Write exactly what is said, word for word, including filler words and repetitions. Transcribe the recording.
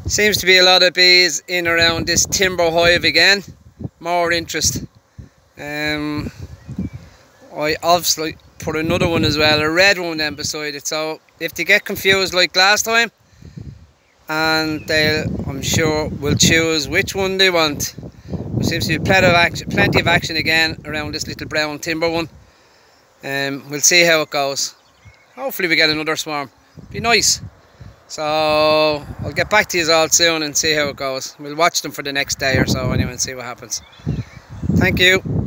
Seems to be a lot of bees in around this timber hive again. More interest. Um, I obviously put another one as well, a red one then beside it. So if they get confused like last time, and they'll, I'm sure, will choose which one they want. There seems to be plenty of action, plenty of action again around this little brown timber one. Um, we'll see how it goes. Hopefully we get another swarm. Be nice. So I'll get back to you all soon and see how it goes. We'll watch them for the next day or so anyway and see what happens. Thank you.